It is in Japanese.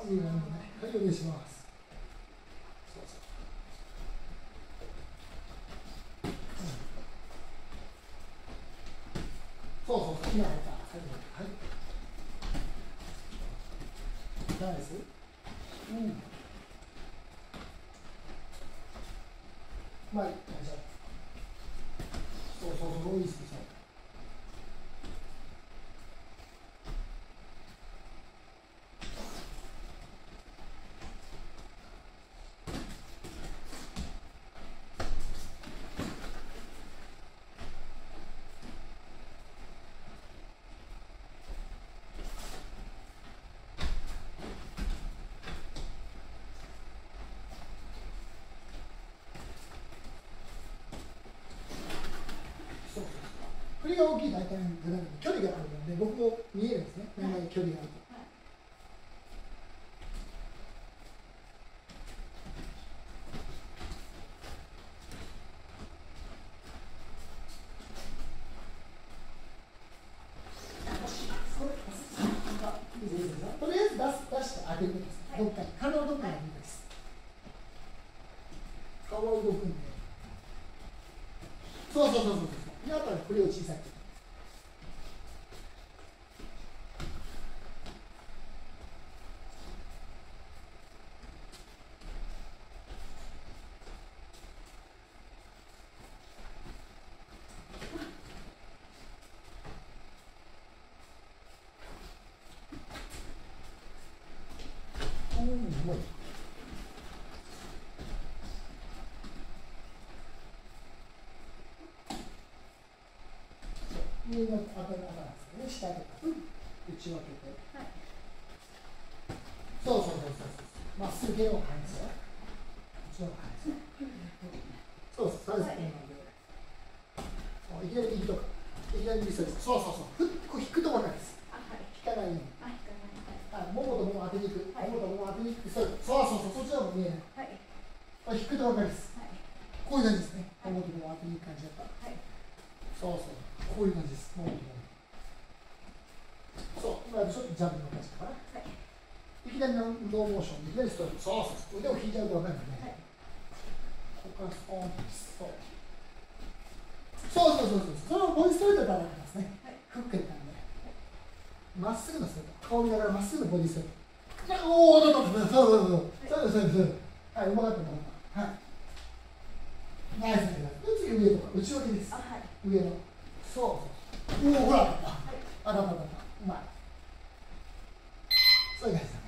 いいね。はい、お願いします。そうそうそう、今入った。はい。ナイス。うん。まあ、大丈夫。そうそうそう、いいですね。そうそうそう。振りが大きい大体のグラフ距離があるので、僕も見えるんですね。だいたい距離があると。とりあえず出して当てるんです。どっかに、体のどっかにいいです。顔は動くんで。そうそうそうそうそう。で、あとは振りを小さく。もう上の頭なんですね。下とか打ち分けて。はい、そうそうそうそう。まっすぐ手を返すよ。手を返す。そうそう、そうです。いきなり右とか。いきなり右そうです。そうそうそう。こう引くところなんです。引かないように。ももともも当てに行く。ももともも当てに行く。そうそうそう。そっちの方が見えない。引くと分かります。こういう感じですね。ももともも当てに行く感じだった。そうそう。こういう感じです。ももともも。そう、今ちょっとジャンプの感じかな。いきなりノーモーション、いきなりストレート。そうそう。腕を引いちゃうと分かるよね。ここからスポーンと。そうそうそうそう。そのボディストレートからなんですね。フックでなんで。まっすぐのストレート。顔見ながらまっすぐのボディストレート。おお、そうそうそうそうそうそう。はい、うまかったうまかった。はい。ナイスナイス。次上とか内脇です。上の。そうそう。おお、ほら。あらららら。うまい。そういう感じだ。